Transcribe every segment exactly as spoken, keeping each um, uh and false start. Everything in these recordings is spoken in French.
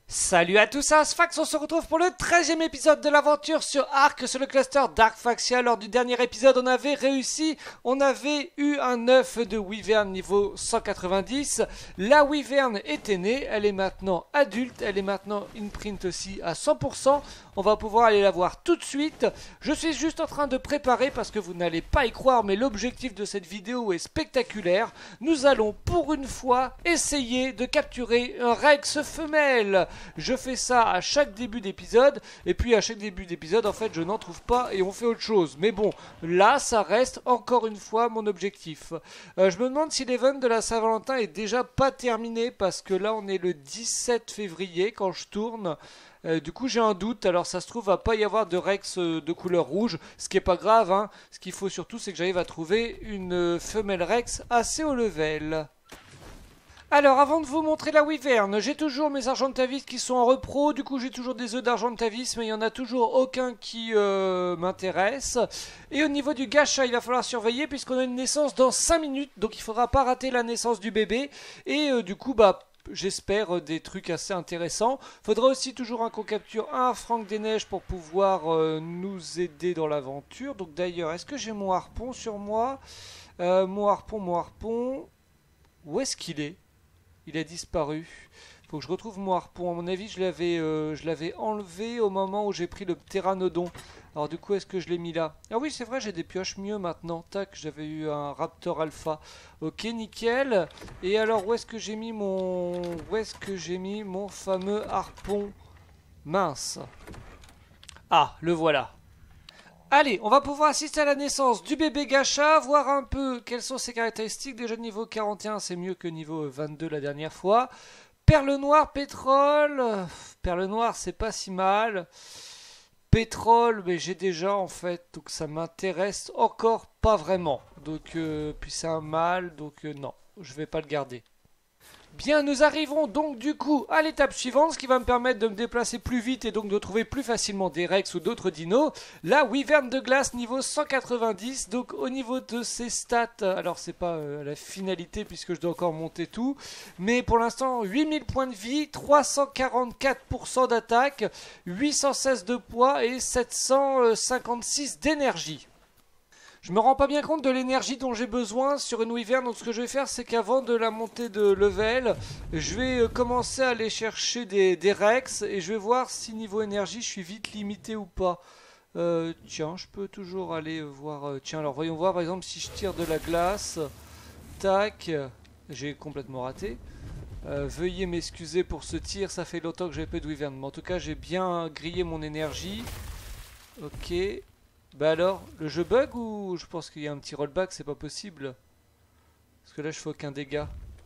Salut à tous, c'est Asfax, on se retrouve pour le treizième épisode de l'aventure sur Ark sur le cluster Dark Faxia. Lors du dernier épisode, on avait réussi, on avait eu un œuf de Wyvern niveau cent quatre-vingt-dix. La Wyvern était née, elle est maintenant adulte, elle est maintenant imprint aussi à cent pour cent. On va pouvoir aller la voir tout de suite. Je suis juste en train de préparer parce que vous n'allez pas y croire, mais l'objectif de cette vidéo est spectaculaire. Nous allons pour une fois essayer de capturer un Rex femelle. Je fais ça à chaque début d'épisode, et puis à chaque début d'épisode, en fait, je n'en trouve pas et on fait autre chose. Mais bon, là, ça reste encore une fois mon objectif. Euh, je me demande si l'event de la Saint-Valentin est déjà pas terminé, parce que là, on est le dix-sept février quand je tourne. Euh, du coup j'ai un doute, alors ça se trouve va pas y avoir de Rex euh, de couleur rouge, ce qui est pas grave, hein. Ce qu'il faut surtout c'est que j'arrive à trouver une euh, femelle Rex assez haut level. Alors avant de vous montrer la Wyvern, j'ai toujours mes Argentavis qui sont en repro, du coup j'ai toujours des œufs d'Argentavis, mais il n'y en a toujours aucun qui euh, m'intéresse. Et au niveau du gacha, il va falloir surveiller puisqu'on a une naissance dans cinq minutes, donc il faudra pas rater la naissance du bébé. Et euh, du coup bah... j'espère des trucs assez intéressants. Faudra aussi toujours hein, qu'on capture un Franck des Neiges pour pouvoir euh, nous aider dans l'aventure. Donc d'ailleurs, est-ce que j'ai mon harpon sur moi euh, Mon harpon, mon harpon... Où est-ce qu'il est? Il a disparu. Faut que je retrouve mon harpon. À mon avis, je l'avais euh, je l'avais enlevé au moment où j'ai pris le pteranodon. Alors du coup, est-ce que je l'ai mis là? Ah oui, c'est vrai, j'ai des pioches mieux maintenant. Tac, j'avais eu un Raptor Alpha. Ok, nickel. Et alors, où est-ce que j'ai mis mon... Où est-ce que j'ai mis mon fameux harpon? Mince. Ah, le voilà. Allez, on va pouvoir assister à la naissance du bébé Gacha, voir un peu quelles sont ses caractéristiques. Déjà niveau quarante et un, c'est mieux que niveau vingt-deux la dernière fois. Perle noire, pétrole. Perle noire, c'est pas si mal. Pétrole, mais j'ai déjà en fait, donc ça m'intéresse encore pas vraiment. Donc, euh, puis c'est un mâle, donc euh, non, je vais pas le garder. Bien, nous arrivons donc du coup à l'étape suivante, ce qui va me permettre de me déplacer plus vite et donc de trouver plus facilement des Rex ou d'autres dinos. La Wyvern de glace niveau cent quatre-vingt-dix, donc au niveau de ses stats, alors c'est pas euh, la finalité puisque je dois encore monter tout, mais pour l'instant huit mille points de vie, trois cent quarante-quatre pour cent d'attaque, huit cent seize de poids et sept cent cinquante-six d'énergie. Je me rends pas bien compte de l'énergie dont j'ai besoin sur une Wyvern, donc ce que je vais faire c'est qu'avant de la montée de level, je vais commencer à aller chercher des, des Rex et je vais voir si niveau énergie je suis vite limité ou pas. Euh, tiens, je peux toujours aller voir... Euh, tiens, alors voyons voir par exemple si je tire de la glace. Tac, j'ai complètement raté. Euh, veuillez m'excuser pour ce tir, ça fait longtemps que j'ai pas de Wyvern, mais en tout cas j'ai bien grillé mon énergie. Ok... Bah alors, le jeu bug ou je pense qu'il y a un petit rollback, c'est pas possible? Parce que là je fais aucun dégât.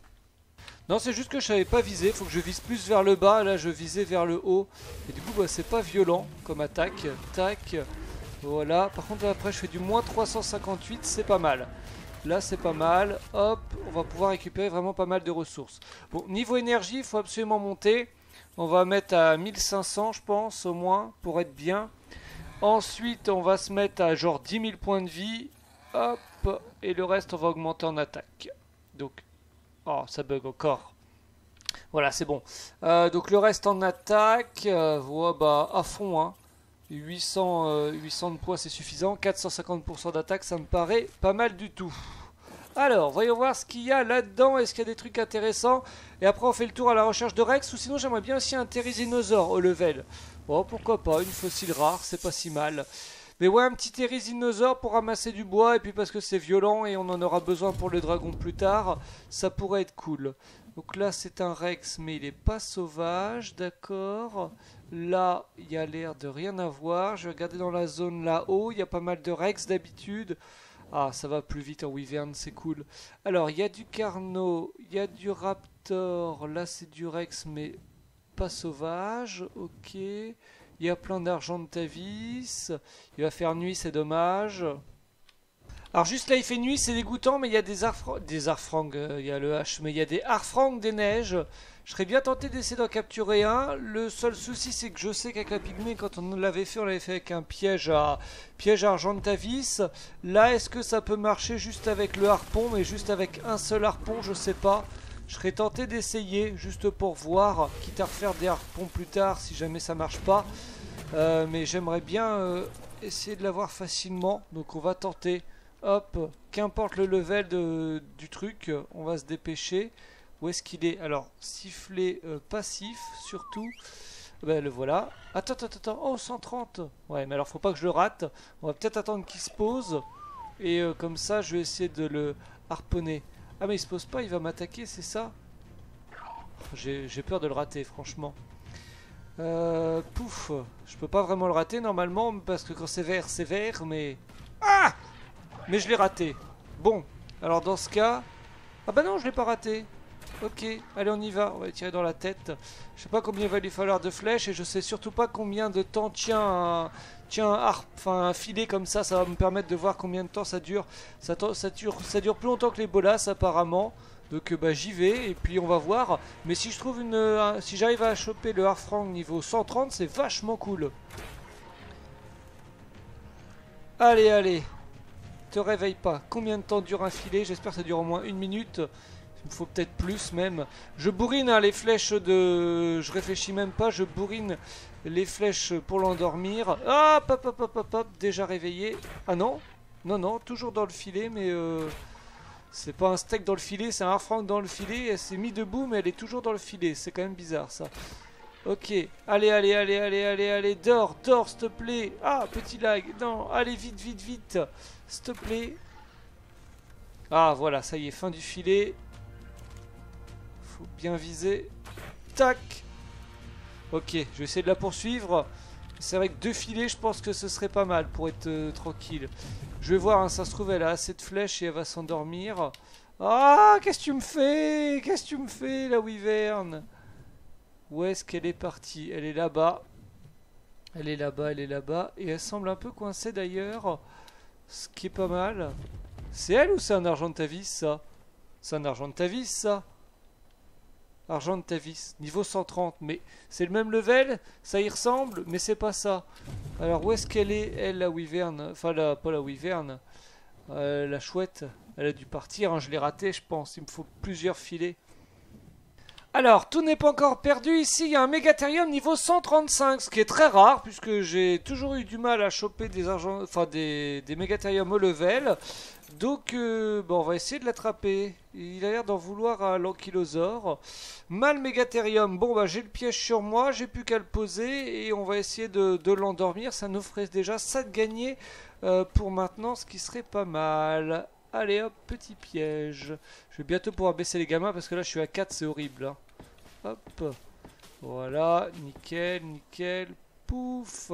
Non, c'est juste que je savais pas viser, faut que je vise plus vers le bas, là je visais vers le haut. Et du coup bah c'est pas violent comme attaque. Tac, voilà. Par contre après je fais du moins trois cent cinquante-huit, c'est pas mal. Là c'est pas mal, hop, on va pouvoir récupérer vraiment pas mal de ressources. Bon, niveau énergie, il faut absolument monter. On va mettre à mille cinq cents je pense au moins, pour être bien. Ensuite, on va se mettre à genre dix mille points de vie. Hop. Et le reste, on va augmenter en attaque. Donc, oh, ça bug encore. Voilà, c'est bon. Euh, donc, le reste en attaque. Euh, voilà, bah, à fond, hein. huit cents, euh, huit cents de points, c'est suffisant. quatre cent cinquante pour cent d'attaque, ça me paraît pas mal du tout. Alors, voyons voir ce qu'il y a là-dedans. Est-ce qu'il y a des trucs intéressants? Et après, on fait le tour à la recherche de Rex. Ou sinon, j'aimerais bien aussi un Therizinosaure au level. Bon, pourquoi pas, une fossile rare, c'est pas si mal. Mais ouais, un petit Therizinosaure pour ramasser du bois, et puis parce que c'est violent et on en aura besoin pour le dragon plus tard, ça pourrait être cool. Donc là, c'est un Rex, mais il est pas sauvage, d'accord. Là, il y a l'air de rien avoir. Je vais regarder dans la zone là-haut, il y a pas mal de Rex d'habitude. Ah, ça va plus vite en Wyvern, c'est cool. Alors, il y a du Carno, il y a du Raptor, là c'est du Rex, mais... pas sauvage, ok. Il y a plein d'Argentavis. Il va faire nuit, c'est dommage. Alors juste là il fait nuit, c'est dégoûtant, mais il y a des Arfrangs, des Arfrangs, euh, il y a le H, mais il y a des Arfrangs des neiges. Je serais bien tenté d'essayer d'en capturer un. Le seul souci c'est que je sais qu'avec la pygmée, quand on l'avait fait, on l'avait fait avec un piège à piège à Argentavis. Là, est-ce que ça peut marcher juste avec le harpon, mais juste avec un seul harpon, je sais pas. Je serais tenté d'essayer, juste pour voir, quitte à refaire des harpons plus tard si jamais ça marche pas. Euh, mais j'aimerais bien euh, essayer de l'avoir facilement, donc on va tenter. Hop, qu'importe le level de, du truc, on va se dépêcher. Où est-ce qu'il est? Alors, sifflet euh, passif, surtout. Ben le voilà. Attends, attends, attends. Oh, cent trente. Ouais, mais alors faut pas que je le rate. On va peut-être attendre qu'il se pose. Et euh, comme ça, je vais essayer de le harponner. Ah, mais il se pose pas, il va m'attaquer, c'est ça? J'ai peur de le rater, franchement. Euh, pouf. Je peux pas vraiment le rater normalement, parce que quand c'est vert, c'est vert, mais... Ah! Mais je l'ai raté. Bon, alors dans ce cas... Ah bah non, je l'ai pas raté. Ok, allez on y va, on va tirer dans la tête. Je sais pas combien il va lui falloir de flèches et je sais surtout pas combien de temps tient un, tient un, harp, enfin, un filet comme ça. Ça va me permettre de voir combien de temps ça dure. Ça, ça, dure, ça dure plus longtemps que les bolas apparemment. Donc bah j'y vais et puis on va voir. Mais si je trouve une, un, si j'arrive à choper le harfang niveau cent trente, c'est vachement cool. Allez, allez. Te réveille pas. Combien de temps dure un filet? J'espère que ça dure au moins une minute. Il me faut peut-être plus même. Je bourrine hein, les flèches de... Je réfléchis même pas. Je bourrine les flèches pour l'endormir. Hop, hop, hop, hop, hop, hop. Déjà réveillé. Ah non. Non, non. Toujours dans le filet. Mais euh... c'est pas un steak dans le filet. C'est un harfang dans le filet. Elle s'est mise debout mais elle est toujours dans le filet. C'est quand même bizarre ça. Ok. Allez, allez, allez, allez, allez, allez. Dors, dors, s'il te plaît. Ah, petit lag. Non. Allez, vite, vite, vite. S'il te plaît. Ah, voilà. Ça y est. Fin du filet. Faut bien viser. Tac. Ok, je vais essayer de la poursuivre. C'est vrai que deux filets, je pense que ce serait pas mal pour être euh, tranquille. Je vais voir, hein, ça se trouve, elle a assez de flèches et elle va s'endormir. Ah, qu'est-ce que tu me fais? Qu'est-ce que tu me fais, la wyvern? Où est-ce qu'elle est partie? Elle est là-bas. Elle est là-bas, elle est là-bas. Et elle semble un peu coincée d'ailleurs. Ce qui est pas mal. C'est elle ou c'est un argent de ta vie, ça? C'est un argent de ta vie, ça? Argent de ta vis, niveau cent trente, mais c'est le même level, ça y ressemble, mais c'est pas ça. Alors où est-ce qu'elle est, elle, la wyvern? Enfin, la, pas la wyvern, euh, la chouette. Elle a dû partir, hein, je l'ai raté, je pense. Il me faut plusieurs filets. Alors, tout n'est pas encore perdu. Ici, il y a un Megatherium niveau cent trente-cinq, ce qui est très rare, puisque j'ai toujours eu du mal à choper des argent, enfin des, des Megatherium au level. Donc, euh, bon, on va essayer de l'attraper. Il a l'air d'en vouloir à l'ankylosaure. Mal Megatherium. Bon, bah, j'ai le piège sur moi. J'ai plus qu'à le poser. Et on va essayer de, de l'endormir. Ça nous ferait déjà ça de gagner euh, pour maintenant, ce qui serait pas mal. Allez, hop, petit piège. Je vais bientôt pouvoir baisser les gamins parce que là, je suis à quatre. C'est horrible. Hein. Hop. Voilà. Nickel, nickel. Pouf.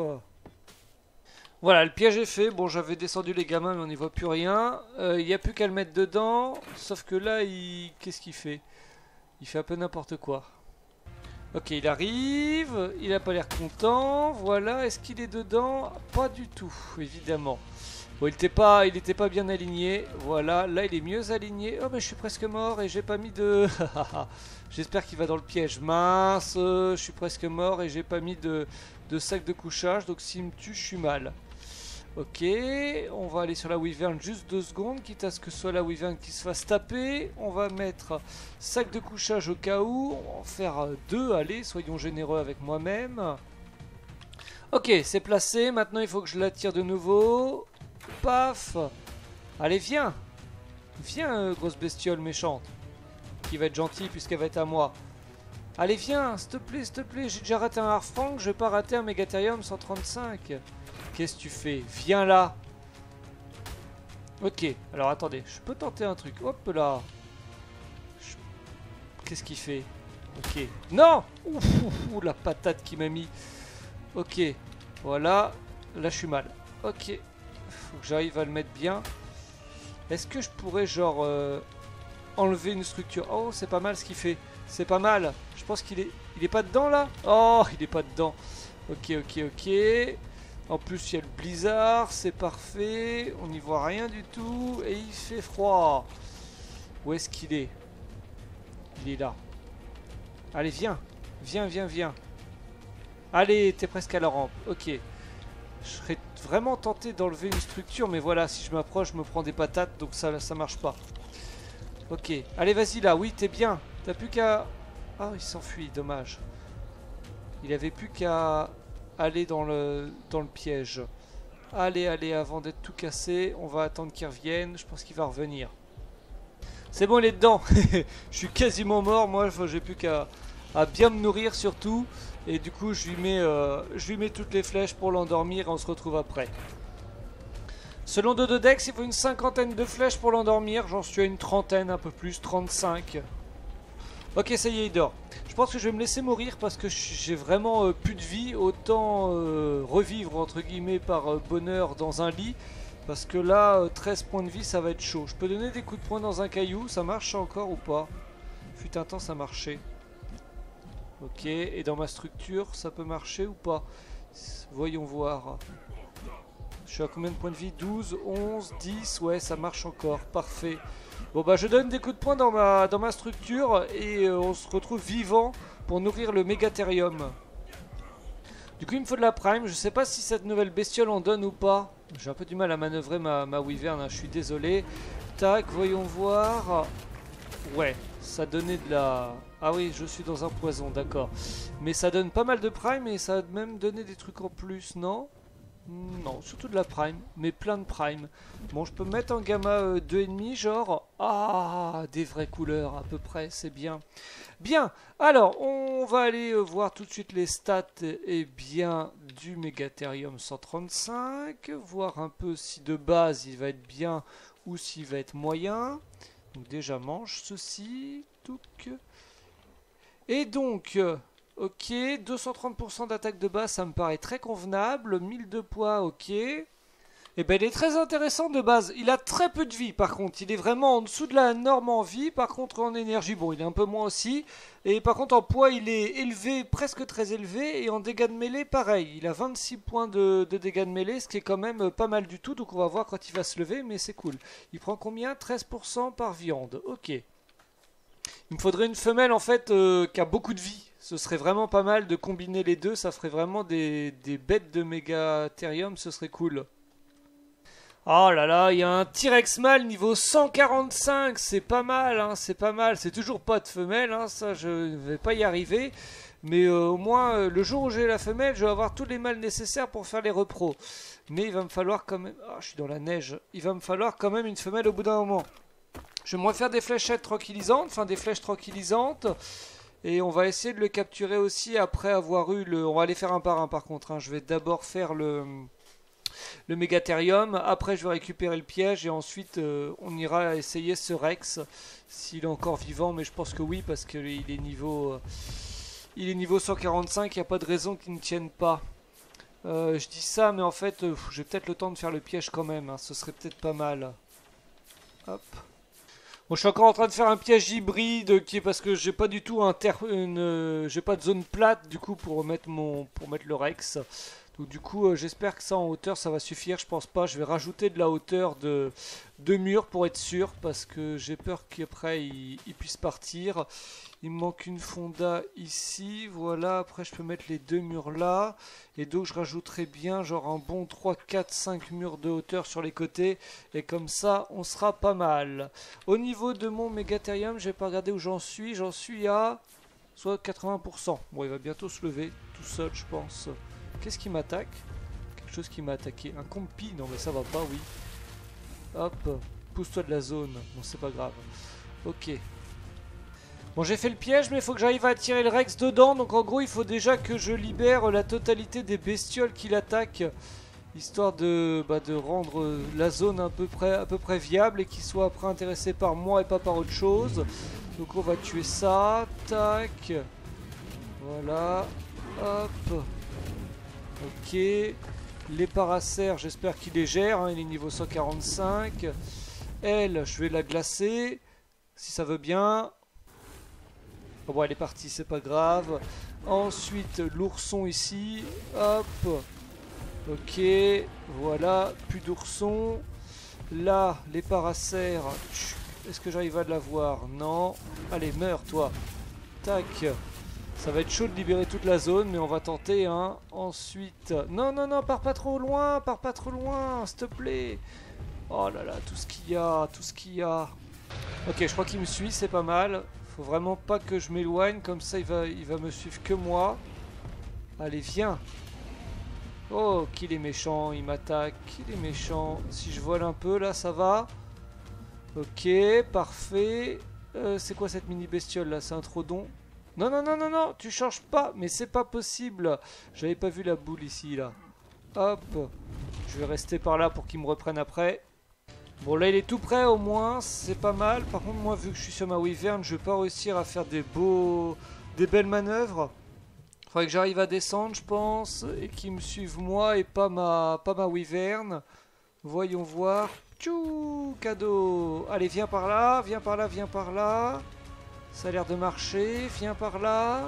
Voilà, le piège est fait. Bon, j'avais descendu les gamins, mais on n'y voit plus rien. Il euh, n'y a plus qu'à le mettre dedans. Sauf que là, il... qu'est-ce qu'il fait? Il fait un peu n'importe quoi. Ok, il arrive. Il n'a pas l'air content. Voilà, est-ce qu'il est dedans? Pas du tout, évidemment. Bon, il n'était pas, il était pas bien aligné. Voilà, là, il est mieux aligné. Oh, mais je suis presque mort et j'ai pas mis de... J'espère qu'il va dans le piège. Mince, euh, je suis presque mort et j'ai pas mis de, de sac de couchage. Donc, s'il me tue, je suis mal. Ok, on va aller sur la wyvern juste deux secondes, quitte à ce que ce soit la wyvern qui se fasse taper. On va mettre sac de couchage au cas où. On va en faire deux, allez, soyons généreux avec moi-même. Ok, c'est placé. Maintenant, il faut que je l'attire de nouveau. Paf. Allez, viens. Viens, euh, grosse bestiole méchante. Qui va être gentille puisqu'elle va être à moi. Allez, viens, s'il te plaît, s'il te plaît. J'ai déjà raté un harfang, je vais pas rater un Megatherium cent trente-cinq. Qu'est-ce que tu fais? Viens là. Ok, alors attendez, je peux tenter un truc. Hop là. Je... Qu'est-ce qu'il fait? Ok. Non. Ouf, ouf, ouf, la patate qui m'a mis. Ok, voilà. Là, je suis mal. Ok. Faut que j'arrive à le mettre bien. Est-ce que je pourrais, genre, euh, enlever une structure? Oh, c'est pas mal ce qu'il fait. C'est pas mal. Je pense qu'il est... Il est pas dedans, là? Oh, il est pas dedans. Ok, ok, ok. En plus, il y a le blizzard, c'est parfait. On n'y voit rien du tout. Et il fait froid. Où est-ce qu'il est? Il est là. Allez, viens. Viens, viens, viens. Allez, t'es presque à la rampe. Ok. Je serais vraiment tenté d'enlever une structure. Mais voilà, si je m'approche, je me prends des patates. Donc ça, ça marche pas. Ok. Allez, vas-y là. Oui, t'es bien. T'as plus qu'à... Ah, il s'enfuit, dommage. Il avait plus qu'à aller dans le, dans le piège. Allez, allez, avant d'être tout cassé, on va attendre qu'il revienne. Je pense qu'il va revenir. C'est bon, il est dedans. Je suis quasiment mort, moi, j'ai plus qu'à à bien me nourrir surtout. Et du coup, je lui mets, euh, je lui mets toutes les flèches pour l'endormir et on se retrouve après. Selon Dododex, il faut une cinquantaine de flèches pour l'endormir. J'en suis à une trentaine, un peu plus, trente-cinq. Ok, ça y est, il dort. Je pense que je vais me laisser mourir parce que j'ai vraiment euh, plus de vie. Autant euh, revivre, entre guillemets, par euh, bonheur dans un lit. Parce que là, euh, treize points de vie, ça va être chaud. Je peux donner des coups de poing dans un caillou. Ça marche encore ou pas? Fut un temps, ça marchait. Ok, et dans ma structure, ça peut marcher ou pas? Voyons voir. Je suis à combien de points de vie? douze, onze, dix. Ouais, ça marche encore. Parfait. Bon bah je donne des coups de poing dans ma, dans ma structure et euh, on se retrouve vivant pour nourrir le Mégatherium. Du coup il me faut de la prime, je sais pas si cette nouvelle bestiole en donne ou pas. J'ai un peu du mal à manœuvrer ma, ma wyvern, hein, je suis désolé. Tac, voyons voir. Ouais, ça donnait de la... Ah oui, je suis dans un poison, d'accord. Mais ça donne pas mal de prime et ça a même donné des trucs en plus, non ? Non, surtout de la prime, mais plein de prime. Bon, je peux mettre en gamma euh, deux virgule cinq, genre... Ah, des vraies couleurs à peu près, c'est bien. Bien, alors, on va aller euh, voir tout de suite les stats et bien du Mégatherium cent trente-cinq. Voir un peu si de base il va être bien ou s'il va être moyen. Donc déjà, mange ceci. Touc. Et donc... Euh, ok, deux cent trente pour cent d'attaque de base, ça me paraît très convenable. mille de poids, ok. Et ben il est très intéressant de base. Il a très peu de vie par contre. Il est vraiment en dessous de la norme en vie. Par contre en énergie, bon il est un peu moins aussi. Et par contre en poids il est élevé, presque très élevé. Et en dégâts de mêlée, pareil. Il a vingt-six points de, de dégâts de mêlée, ce qui est quand même pas mal du tout. Donc on va voir quand il va se lever, mais c'est cool. Il prend combien? treize pour cent par viande, ok. Il me faudrait une femelle en fait euh, qui a beaucoup de vie. Ce serait vraiment pas mal de combiner les deux, ça ferait vraiment des, des bêtes de Mégatherium, ce serait cool. Oh là là, il y a un T-Rex mâle niveau cent quarante-cinq, c'est pas mal, hein, c'est pas mal. C'est toujours pas de femelle, hein, ça je ne vais pas y arriver. Mais euh, au moins, euh, le jour où j'ai la femelle, je vais avoir tous les mâles nécessaires pour faire les repros. Mais il va me falloir quand même... Ah, je suis dans la neige. Il va me falloir quand même une femelle au bout d'un moment. Je vais me refaire des fléchettes tranquillisantes, enfin des flèches tranquillisantes. Et on va essayer de le capturer aussi après avoir eu le... On va aller faire un par un par contre. Hein. Je vais d'abord faire le... le Mégatherium. Après je vais récupérer le piège. Et ensuite euh, on ira essayer ce Rex. S'il est encore vivant. Mais je pense que oui. Parce qu'il est niveau... Euh... Il est niveau cent quarante-cinq. Il n'y a pas de raison qu'il ne tienne pas. Euh, je dis ça. Mais en fait euh, j'ai peut-être le temps de faire le piège quand même. Hein. Ce serait peut-être pas mal. Hop. Bon, je suis encore en train de faire un piège hybride qui est parce que j'ai pas du tout un ter une, euh, j'ai pas de zone plate du coup pour mettre mon pour mettre le Rex. Donc du coup euh, j'espère que ça en hauteur ça va suffire. Je pense pas. Je vais rajouter de la hauteur de de mur pour être sûr parce que j'ai peur qu'après il, il puisse partir. Il me manque une fonda ici, voilà, après je peux mettre les deux murs là, et donc je rajouterai bien genre un bon trois, quatre, cinq murs de hauteur sur les côtés, et comme ça on sera pas mal. Au niveau de mon Mégatherium, je vais pas regarder où j'en suis, j'en suis à soit quatre-vingts pour cent. Bon, il va bientôt se lever, tout seul je pense. Qu'est-ce qui m'attaque? Quelque chose qui m'a attaqué, un compi, non mais ça va pas, oui. Hop, pousse-toi de la zone, bon c'est pas grave. Ok. Bon, j'ai fait le piège, mais il faut que j'arrive à attirer le Rex dedans. Donc en gros, il faut déjà que je libère la totalité des bestioles qui l'attaquent. Histoire de, bah, de rendre la zone à peu près, à peu près viable et qu'il soit après intéressé par moi et pas par autre chose. Donc on va tuer ça. Tac. Voilà. Hop. Ok. Les paracères, j'espère qu'il les gère. Hein, il est niveau cent quarante-cinq. Elle, je vais la glacer. Si ça veut bien. Bon, elle est partie, c'est pas grave. Ensuite, l'ourson ici. Hop. Ok. Voilà. Plus d'ourson. Là, les paracères. Est-ce que j'arrive à l'avoir? Non. Allez, meurs, toi. Tac. Ça va être chaud de libérer toute la zone, mais on va tenter, hein. Ensuite... Non, non, non, pars pas trop loin. Pars pas trop loin, s'il te plaît. Oh là là, tout ce qu'il y a. Tout ce qu'il y a. Ok, je crois qu'il me suit, c'est pas mal. Faut vraiment pas que je m'éloigne, comme ça il va, il va me suivre que moi. Allez, viens. Oh, qu'il est méchant, il m'attaque, il est méchant. Si je vole un peu, là, ça va. Ok, parfait. Euh, c'est quoi cette mini bestiole, là? C'est un trodon? Non, non, non, non, non, tu changes pas. Mais c'est pas possible. J'avais pas vu la boule ici, là. Hop. Je vais rester par là pour qu'il me reprenne après. Bon, là, il est tout prêt, au moins. C'est pas mal. Par contre, moi, vu que je suis sur ma Wyvern, je vais pas réussir à faire des beaux... des belles manœuvres. Faudrait que j'arrive à descendre, je pense, et qu'ils me suivent moi et pas ma, pas ma Wyvern. Voyons voir. Tchou, cadeau. Allez, viens par là, viens par là, viens par là. Ça a l'air de marcher. Viens par là.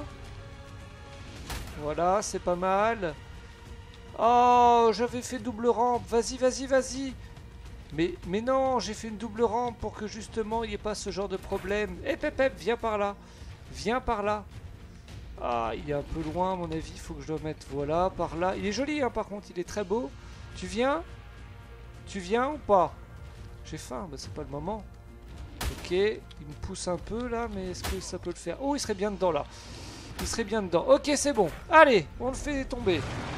Voilà, c'est pas mal. Oh, j'avais fait double rampe. Vas-y, vas-y, vas-y. Mais, mais non, j'ai fait une double rampe pour que justement il n'y ait pas ce genre de problème. Eh, Pep, Pep, viens par là. Viens par là. Ah, il est un peu loin à mon avis, il faut que je le mette, voilà, par là. Il est joli, hein, par contre, il est très beau. Tu viens? Tu viens ou pas? J'ai faim, bah, c'est pas le moment. Ok, il me pousse un peu là, mais est-ce que ça peut le faire? Oh, il serait bien dedans là. Il serait bien dedans. Ok, c'est bon. Allez, on le fait tomber.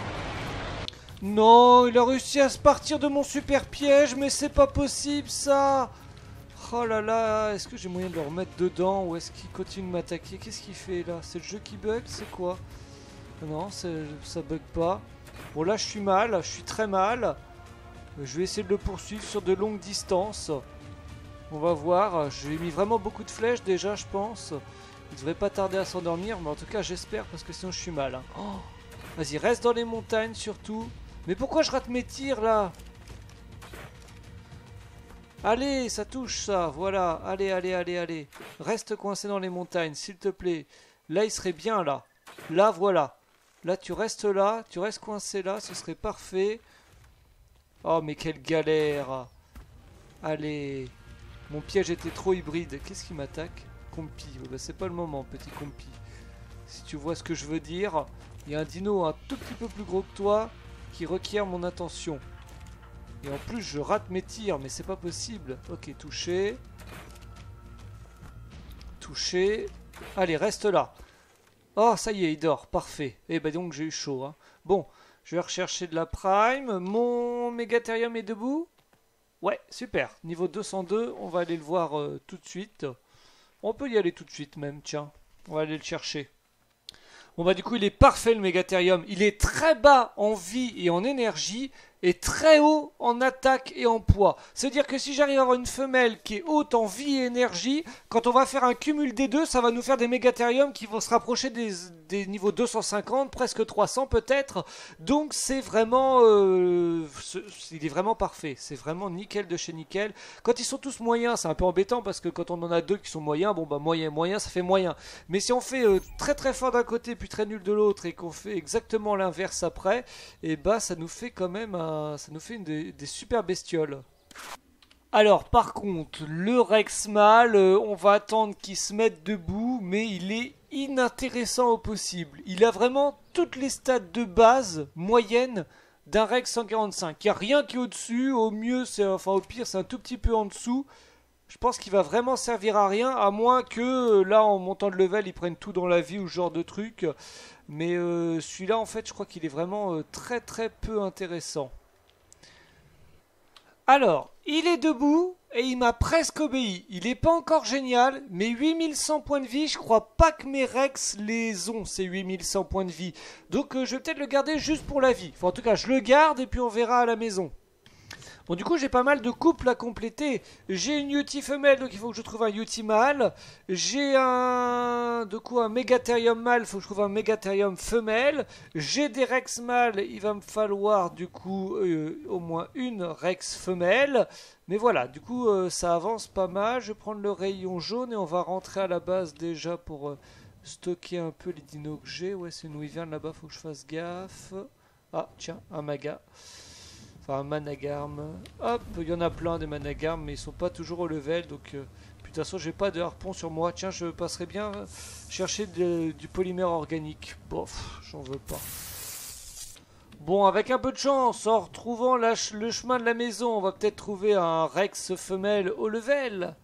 Non, il a réussi à se partir de mon super piège, mais c'est pas possible ça. Oh là là, est-ce que j'ai moyen de le remettre dedans ou est-ce qu'il continue de m'attaquer? Qu'est-ce qu'il fait là? C'est le jeu qui bug? C'est quoi? Non, ça bug pas. Bon là je suis mal, je suis très mal. Je vais essayer de le poursuivre sur de longues distances. On va voir, je lui ai mis vraiment beaucoup de flèches déjà je pense. Il devrait pas tarder à s'endormir, mais en tout cas j'espère parce que sinon je suis mal. Hein. Oh, vas-y, reste dans les montagnes surtout. Mais pourquoi je rate mes tirs là? Allez, ça touche ça, voilà, allez, allez, allez, allez. Reste coincé dans les montagnes, s'il te plaît. Là, il serait bien, là. Là, voilà. Là, tu restes là, tu restes coincé là, ce serait parfait. Oh, mais quelle galère. Allez. Mon piège était trop hybride. Qu'est-ce qui m'attaque? Compi. Oh, bah, c'est pas le moment, petit compi. Si tu vois ce que je veux dire, il y a un dino un tout petit peu plus gros que toi qui requiert mon attention. Et en plus je rate mes tirs, mais c'est pas possible. Ok, touché. Touché. Allez, reste là. Oh, ça y est, il dort, parfait. Et ben donc j'ai eu chaud. Hein. Bon, je vais rechercher de la prime. Mon Megatherium est debout? Ouais, super. Niveau deux cent deux, on va aller le voir euh, tout de suite. On peut y aller tout de suite même, tiens. On va aller le chercher. Bon bah du coup il est parfait le Megatherium. Il est très bas en vie et en énergie. Et très haut en attaque et en poids. C'est-à-dire que si j'arrive à avoir une femelle qui est haute en vie et énergie, quand on va faire un cumul des deux, ça va nous faire des Megatherium qui vont se rapprocher des, des niveaux deux cent cinquante, presque trois cents peut-être. Donc c'est vraiment... Euh, il est vraiment parfait. C'est vraiment nickel de chez nickel. Quand ils sont tous moyens, c'est un peu embêtant parce que quand on en a deux qui sont moyens, bon bah moyen, moyen, ça fait moyen. Mais si on fait euh, très très fort d'un côté puis très nul de l'autre et qu'on fait exactement l'inverse après, et bah ça nous fait quand même un... Ça nous fait une des, des super bestioles. Alors par contre, le Rex mâle, euh, on va attendre qu'il se mette debout, mais il est inintéressant au possible. Il a vraiment toutes les stats de base moyennes d'un Rex cent quarante-cinq. Il n'y a rien qui est au-dessus, au mieux, c'est, enfin au pire, c'est un tout petit peu en dessous. Je pense qu'il va vraiment servir à rien, à moins que là en montant de level, ils prennent tout dans la vie ou ce genre de truc. Mais euh, celui-là, en fait, je crois qu'il est vraiment euh, très très peu intéressant. Alors, il est debout et il m'a presque obéi. Il n'est pas encore génial, mais huit mille cent points de vie, je crois pas que mes Rex les ont, ces huit mille cent points de vie. Donc euh, je vais peut-être le garder juste pour la vie. Enfin, en tout cas, je le garde et puis on verra à la maison. Bon, du coup, j'ai pas mal de couples à compléter. J'ai une Yuti femelle, donc il faut que je trouve un Yuti mâle. J'ai un... de quoi un Megatherium mâle, il faut que je trouve un Megatherium femelle. J'ai des Rex mâles, il va me falloir du coup euh, au moins une Rex femelle. Mais voilà, du coup, euh, ça avance pas mal. Je vais prendre le rayon jaune et on va rentrer à la base déjà pour euh, stocker un peu les dinos que j'ai. Ouais, c'est une Wyvern là-bas, faut que je fasse gaffe. Ah, tiens, un Maga. Enfin, un Managarm. Hop, il y en a plein des Managarm, mais ils sont pas toujours au level. Donc, euh, de toute façon, j'ai pas de harpon sur moi. Tiens, je passerai bien chercher de, du polymère organique. Bof, j'en veux pas. Bon, avec un peu de chance, en retrouvant la, le chemin de la maison, on va peut-être trouver un Rex femelle au level.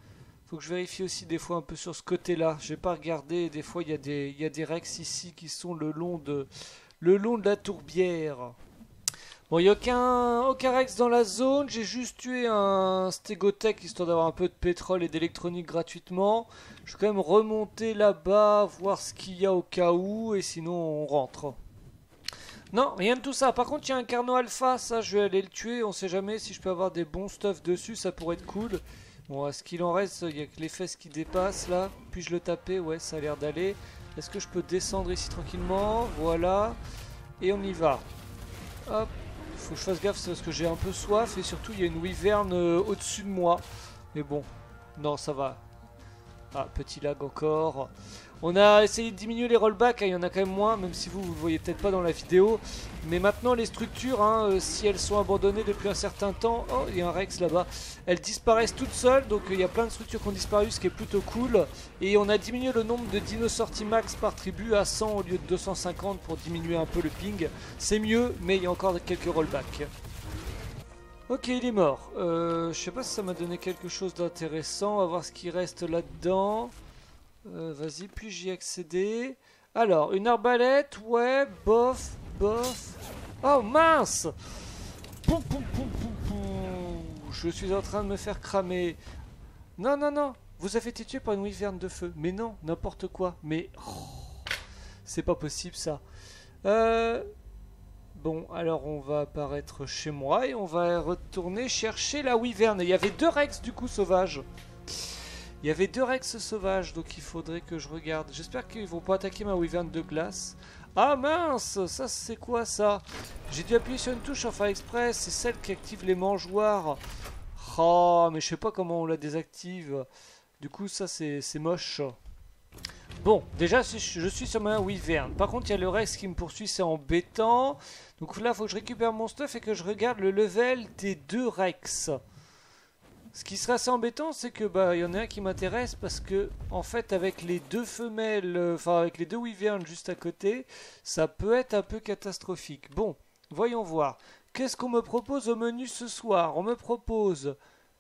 Faut que je vérifie aussi des fois un peu sur ce côté-là. J'ai pas regardé. Des fois, il y a des, il y a des Rex ici qui sont le long de, le long de la tourbière. Bon, il n'y a aucun, aucun Rex dans la zone. J'ai juste tué un Stégotech histoire d'avoir un peu de pétrole et d'électronique gratuitement. Je vais quand même remonter là-bas, voir ce qu'il y a au cas où, et sinon on rentre. Non, rien de tout ça. Par contre, il y a un Carno Alpha, ça je vais aller le tuer. On sait jamais si je peux avoir des bons stuff dessus, ça pourrait être cool. Bon, à ce qu'il en reste, il y a que les fesses qui dépassent là. Puis-je le taper? Ouais, ça a l'air d'aller. Est-ce que je peux descendre ici tranquillement? Voilà. Et on y va. Hop. Faut que je fasse gaffe parce que j'ai un peu soif et surtout il y a une wyvern euh, au-dessus de moi. Mais bon, non ça va. Ah, petit lag encore. On a essayé de diminuer les rollbacks, hein, il y en a quand même moins, même si vous, vous le voyez peut-être pas dans la vidéo. Mais maintenant les structures, hein, euh, si elles sont abandonnées depuis un certain temps... Oh, il y a un Rex là-bas. Elles disparaissent toutes seules, donc il euh, y a plein de structures qui ont disparu, ce qui est plutôt cool. Et on a diminué le nombre de dinos sorties max par tribu à cent au lieu de deux cent cinquante pour diminuer un peu le ping. C'est mieux, mais il y a encore quelques rollbacks. Ok, il est mort. Euh, je sais pas si ça m'a donné quelque chose d'intéressant. On va voir ce qui reste là-dedans. Euh, Vas-y, puis-je y accéder? Alors, une arbalète, ouais, bof, bof. Oh mince! Poum, poum, poum, poum, poum. Je suis en train de me faire cramer. Non, non, non. Vous avez été tué par une wyvern de feu. Mais non, n'importe quoi. Mais... Oh, c'est pas possible, ça. Euh... Bon, alors on va apparaître chez moi et on va retourner chercher la wyvern. Il y avait deux Rex, du coup, sauvages. Il y avait deux Rex sauvages, donc il faudrait que je regarde. J'espère qu'ils vont pas attaquer ma wyvern de glace. Ah mince, ça c'est quoi ça? J'ai dû appuyer sur une touche en faire exprès. C'est celle qui active les mangeoires. Oh, mais je sais pas comment on la désactive. Du coup, ça c'est moche. Bon, déjà je suis sur ma wyvern. Par contre, il y a le Rex qui me poursuit, c'est embêtant. Donc là, il faut que je récupère mon stuff et que je regarde le level des deux Rex. Ce qui serait assez embêtant, c'est que bah il y en a un qui m'intéresse parce que en fait avec les deux femelles, euh, enfin avec les deux wyverns juste à côté, ça peut être un peu catastrophique. Bon, voyons voir. Qu'est-ce qu'on me propose au menu ce soir? On me propose,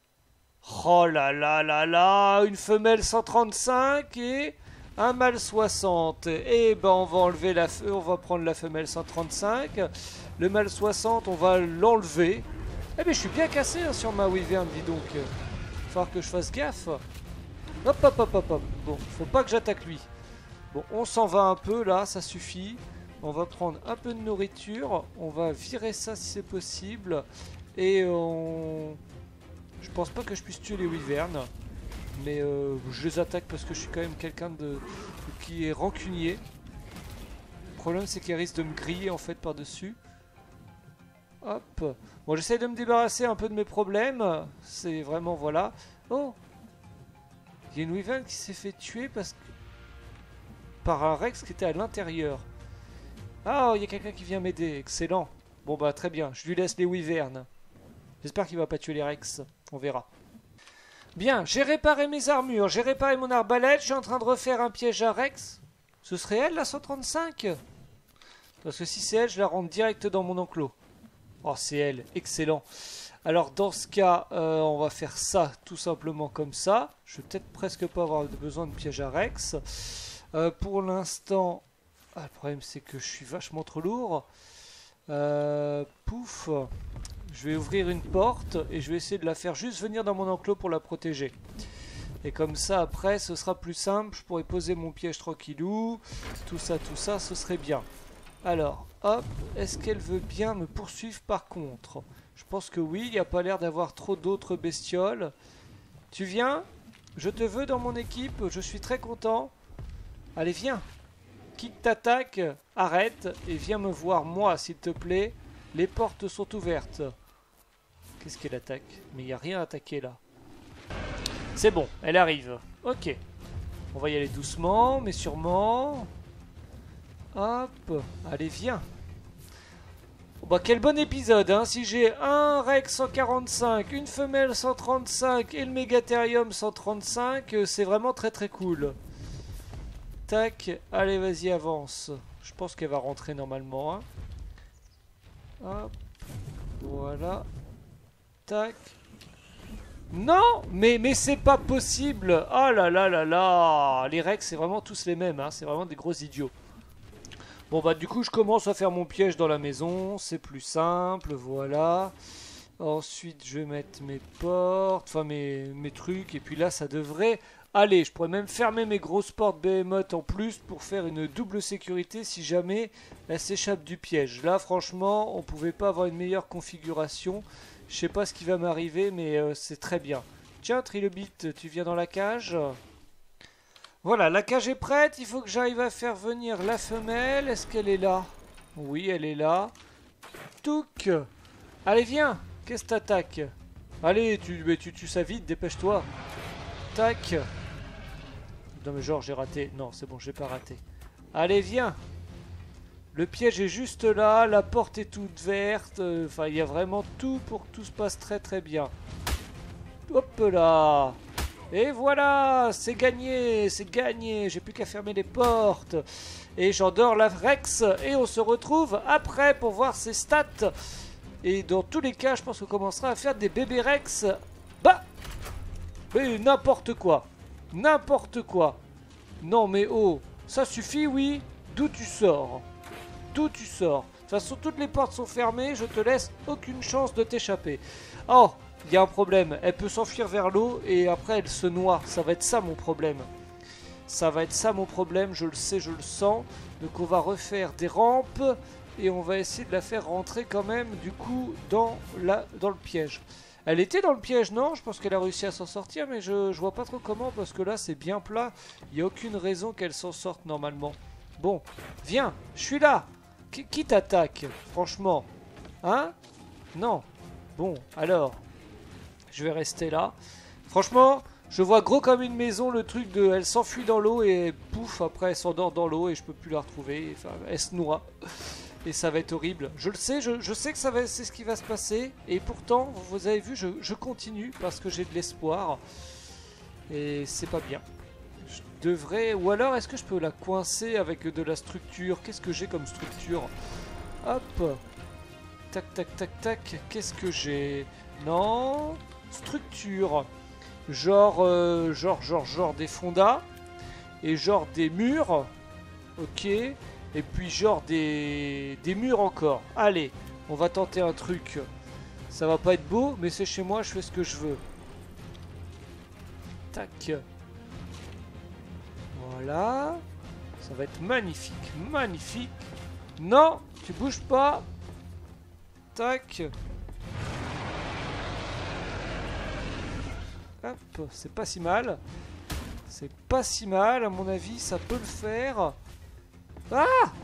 oh là là là là, une femelle cent trente-cinq et un mâle soixante. Et ben on va enlever la, on va prendre la femelle cent trente-cinq. Le mâle soixante, on va l'enlever. Eh bien je suis bien cassé hein, sur ma wyvern, dis donc. Il va falloir que je fasse gaffe. Hop hop hop hop hop. Bon, faut pas que j'attaque lui. Bon, on s'en va un peu là, ça suffit. On va prendre un peu de nourriture. On va virer ça si c'est possible. Et on... Je pense pas que je puisse tuer les wyverns. Mais euh, je les attaque parce que je suis quand même quelqu'un de qui est rancunier. Le problème c'est qu'ils risquent de me griller en fait par-dessus. Hop. Bon, j'essaie de me débarrasser un peu de mes problèmes. C'est vraiment, voilà. Oh, il y a une wyvern qui s'est fait tuer parce que... par un Rex qui était à l'intérieur. Ah, il y a quelqu'un qui vient m'aider. Excellent. Bon, bah, très bien. Je lui laisse les wyverns. J'espère qu'il va pas tuer les Rex. On verra. Bien, j'ai réparé mes armures. J'ai réparé mon arbalète. Je suis en train de refaire un piège à Rex. Ce serait elle, la cent trente-cinq? Parce que si c'est elle, je la rentre direct dans mon enclos. Oh, c'est elle. Excellent. Alors, dans ce cas, euh, on va faire ça tout simplement comme ça. Je vais peut-être presque pas avoir besoin de piège à Rex. Euh, pour l'instant... Ah, le problème, c'est que je suis vachement trop lourd. Euh, pouf. Je vais ouvrir une porte et je vais essayer de la faire juste venir dans mon enclos pour la protéger. Et comme ça, après, ce sera plus simple. Je pourrai poser mon piège tranquillou. Tout ça, tout ça, ce serait bien. Alors, hop, est-ce qu'elle veut bien me poursuivre par contre? Je pense que oui, il n'y a pas l'air d'avoir trop d'autres bestioles. Tu viens? Je te veux dans mon équipe, je suis très content. Allez, viens. Qui t'attaque? Arrête et viens me voir moi, s'il te plaît. Les portes sont ouvertes. Qu'est-ce qu'elle attaque? Mais il n'y a rien à attaquer là. C'est bon, elle arrive. Ok. On va y aller doucement, mais sûrement... Hop, allez viens. Oh bah quel bon épisode hein. Si j'ai un Rex cent quarante-cinq, une femelle cent trente-cinq et le Megatherium cent trente-cinq, c'est vraiment très très cool. Tac, allez vas-y avance. Je pense qu'elle va rentrer normalement hein. Hop, voilà. Tac. Non, mais, mais c'est pas possible. Oh là là là là. Les Rex, c'est vraiment tous les mêmes. Hein. C'est vraiment des gros idiots. Bon bah du coup, je commence à faire mon piège dans la maison. C'est plus simple, voilà. Ensuite, je vais mettre mes portes, enfin mes, mes trucs. Et puis là, ça devrait... Allez, je pourrais même fermer mes grosses portes Behemoth en plus pour faire une double sécurité si jamais elle s'échappe du piège. Là, franchement, on pouvait pas avoir une meilleure configuration. Je sais pas ce qui va m'arriver, mais euh, c'est très bien. Tiens, Trilobite, tu viens dans la cage. Voilà, la cage est prête. Il faut que j'arrive à faire venir la femelle. Est-ce qu'elle est là? Oui, elle est là. Touc. Allez, viens. Qu'est-ce que t'attaques? Allez, tu, mais tu, tu ça vite, dépêche-toi. Tac. Non mais genre j'ai raté. Non, c'est bon, j'ai pas raté. Allez, viens. Le piège est juste là, la porte est toute verte. Enfin, il y a vraiment tout pour que tout se passe très très bien. Hop là. Et voilà, c'est gagné, c'est gagné. J'ai plus qu'à fermer les portes. Et j'endors la Rex. Et on se retrouve après pour voir ses stats. Et dans tous les cas, je pense qu'on commencera à faire des bébés Rex. Bah. Mais n'importe quoi. N'importe quoi. Non mais oh, ça suffit, oui. D'où tu sors? D'où tu sors? De toute façon, toutes les portes sont fermées. Je te laisse aucune chance de t'échapper. Oh, il y a un problème. Elle peut s'enfuir vers l'eau et après elle se noie. Ça va être ça mon problème. Ça va être ça mon problème. Je le sais, je le sens. Donc on va refaire des rampes. Et on va essayer de la faire rentrer quand même du coup dans, la, dans le piège. Elle était dans le piège, non? Je pense qu'elle a réussi à s'en sortir, mais je, je vois pas trop comment, parce que là c'est bien plat. Il n'y a aucune raison qu'elle s'en sorte normalement. Bon, viens, je suis là. Qui, qui t'attaque, franchement? Hein? Non. Bon, alors, je vais rester là. Franchement, je vois gros comme une maison le truc de... Elle s'enfuit dans l'eau et pouf, après elle s'endort dans l'eau et je peux plus la retrouver. Enfin, elle se noie. Et ça va être horrible. Je le sais, je, je sais que ça va, c'est ce qui va se passer. Et pourtant, vous avez vu, je, je continue parce que j'ai de l'espoir. Et c'est pas bien. Je devrais... Ou alors, est-ce que je peux la coincer avec de la structure? Qu'est-ce que j'ai comme structure? Hop. Tac, tac, tac, tac. Qu'est-ce que j'ai? Non. Structure. Genre, euh, genre, genre, genre des fondas. Et genre des murs. Ok. Et puis genre des, des murs encore. Allez, on va tenter un truc. Ça va pas être beau, mais c'est chez moi, je fais ce que je veux. Tac. Voilà. Ça va être magnifique, magnifique. Non, tu bouges pas. Tac. Hop, c'est pas si mal. C'est pas si mal, à mon avis, ça peut le faire. Ah!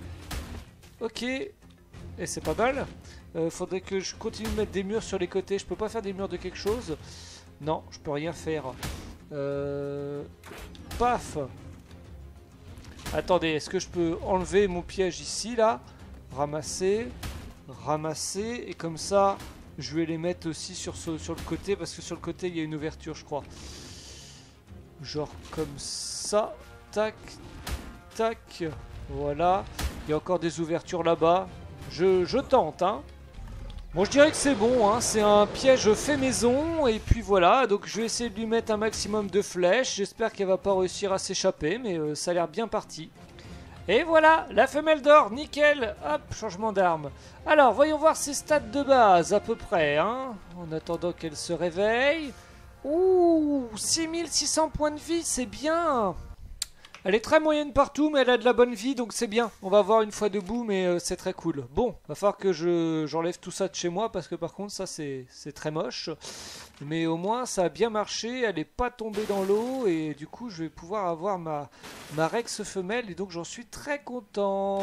Ok. Et c'est pas mal. Euh, faudrait que je continue de mettre des murs sur les côtés. Je peux pas faire des murs de quelque chose? Non, je peux rien faire. Euh... Paf! Attendez, est-ce que je peux enlever mon piège ici, là? Ramasser. Ramasser. Et comme ça, je vais les mettre aussi sur, ce, sur le côté. Parce que sur le côté, il y a une ouverture, je crois. Genre comme ça. Tac. Tac. Voilà, il y a encore des ouvertures là-bas. Je, je tente, hein. Bon, je dirais que c'est bon, hein. C'est un piège fait maison. Et puis voilà, donc je vais essayer de lui mettre un maximum de flèches. J'espère qu'elle va pas réussir à s'échapper, mais euh, ça a l'air bien parti. Et voilà, la femelle d'or, nickel. Hop, changement d'arme. Alors, voyons voir ses stats de base, à peu près, hein. En attendant qu'elle se réveille. Ouh, six mille six cents points de vie, c'est bien. Elle est très moyenne partout, mais elle a de la bonne vie, donc c'est bien. On va voir une fois debout, mais euh, c'est très cool. Bon, va falloir que je, j'enlève tout ça de chez moi, parce que par contre, ça, c'est, c'est très moche. Mais au moins, ça a bien marché, elle n'est pas tombée dans l'eau, et du coup, je vais pouvoir avoir ma, ma Rex femelle, et donc j'en suis très content.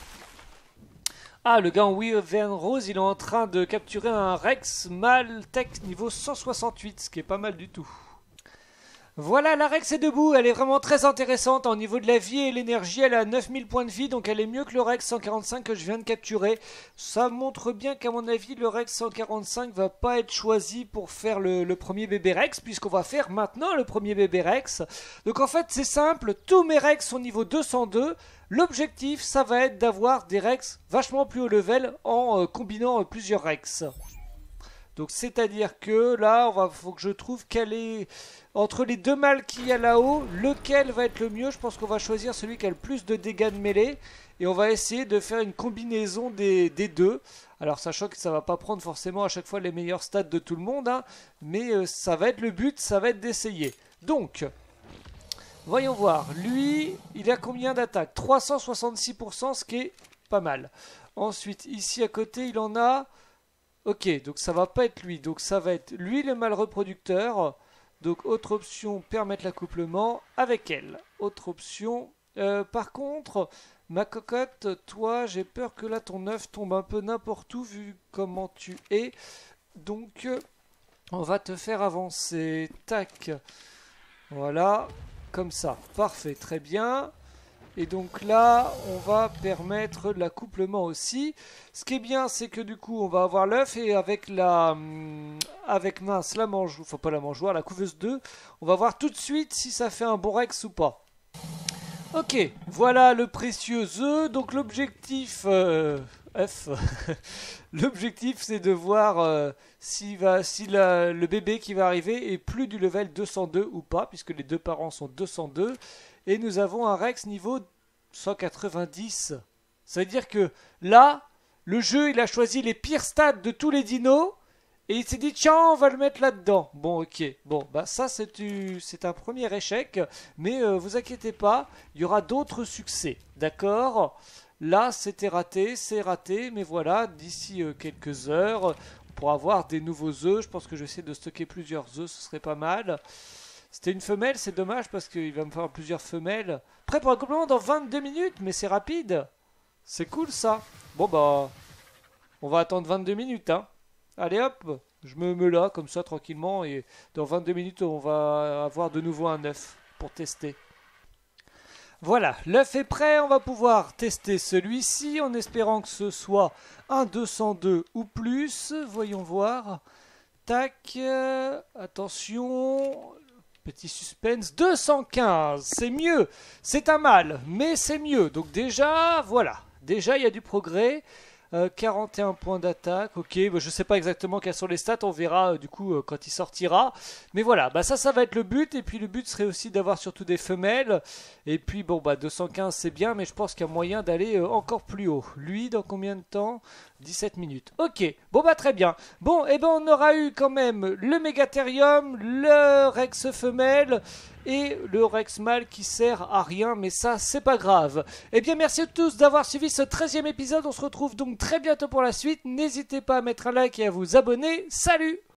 Ah, le gars en Wyvern Rose, il est en train de capturer un Rex mâle tech niveau cent soixante-huit, ce qui est pas mal du tout. Voilà, la Rex est debout, elle est vraiment très intéressante. Au niveau de la vie et l'énergie, elle a neuf mille points de vie, donc elle est mieux que le Rex cent quarante-cinq que je viens de capturer. Ça montre bien qu'à mon avis, le Rex cent quarante-cinq va pas être choisi pour faire le, le premier bébé Rex, puisqu'on va faire maintenant le premier bébé Rex. Donc en fait, c'est simple, tous mes Rex sont niveau deux cent deux. L'objectif, ça va être d'avoir des Rex vachement plus haut level en euh, combinant euh, plusieurs Rex. Donc c'est-à-dire que là, il faut que je trouve quel est... Entre les deux mâles qu'il y a là-haut, lequel va être le mieux? Je pense qu'on va choisir celui qui a le plus de dégâts de mêlée. Et on va essayer de faire une combinaison des, des deux. Alors sachant que ça va pas prendre forcément à chaque fois les meilleurs stats de tout le monde. Hein, mais euh, ça va être le but, ça va être d'essayer. Donc... Voyons voir, lui, il a combien d'attaques? Trois cent soixante-six pour cent, ce qui est pas mal. Ensuite, ici à côté, il en a... Ok, donc ça va pas être lui, donc ça va être lui le mâle reproducteur. Donc autre option, permettre l'accouplement avec elle. Autre option, euh, par contre, ma cocotte, toi, j'ai peur que là ton œuf tombe un peu n'importe où vu comment tu es. Donc, on va te faire avancer. Tac, voilà. Comme ça, parfait, très bien. Et donc là, on va permettre l'accouplement aussi. Ce qui est bien, c'est que du coup, on va avoir l'œuf et avec la, avec mince, la mangeoire, enfin pas la mangeoire, la couveuse deux, on va voir tout de suite si ça fait un bon rex ou pas. Ok, voilà le précieux œuf. Donc l'objectif, euh, F, l'objectif c'est de voir euh, si, va, si la, le bébé qui va arriver est plus du level deux cent deux ou pas, puisque les deux parents sont deux cent deux. Et nous avons un Rex niveau cent quatre-vingt-dix. Ça veut dire que là, le jeu il a choisi les pires stats de tous les dinos. Et il s'est dit, tiens, on va le mettre là-dedans. Bon, ok. Bon, bah ça, c'est un premier échec. Mais euh, vous inquiétez pas, il y aura d'autres succès. D'accord? Là, c'était raté, c'est raté. Mais voilà, d'ici euh, quelques heures, on pourra avoir des nouveaux œufs. Je pense que je vais essayer de stocker plusieurs œufs, ce serait pas mal. C'était une femelle, c'est dommage parce qu'il va me falloir plusieurs femelles. Prêt pour un complément dans vingt-deux minutes, mais c'est rapide. C'est cool, ça. Bon, bah, on va attendre vingt-deux minutes, hein. Allez hop, je me mets là comme ça tranquillement et dans vingt-deux minutes on va avoir de nouveau un œuf pour tester. Voilà, l'œuf est prêt, on va pouvoir tester celui-ci en espérant que ce soit un deux cent deux ou plus. Voyons voir. Tac, euh, attention, petit suspense, deux cent quinze, c'est mieux, c'est un mâle, mais c'est mieux. Donc déjà, voilà, déjà il y a du progrès. Euh, quarante et un points d'attaque, ok, bah, je sais pas exactement quelles sont les stats, on verra euh, du coup euh, quand il sortira, mais voilà, bah ça ça va être le but, et puis le but serait aussi d'avoir surtout des femelles, et puis bon bah deux cent quinze c'est bien, mais je pense qu'il y a moyen d'aller euh, encore plus haut. Lui dans combien de temps? Dix-sept minutes, ok, bon bah très bien. Bon, et eh ben on aura eu quand même le Mégatherium, le Rex femelle, et le Rex mâle qui sert à rien, mais ça c'est pas grave. Et eh bien merci à tous d'avoir suivi ce treizième épisode, on se retrouve donc très bientôt pour la suite, n'hésitez pas à mettre un like et à vous abonner, salut!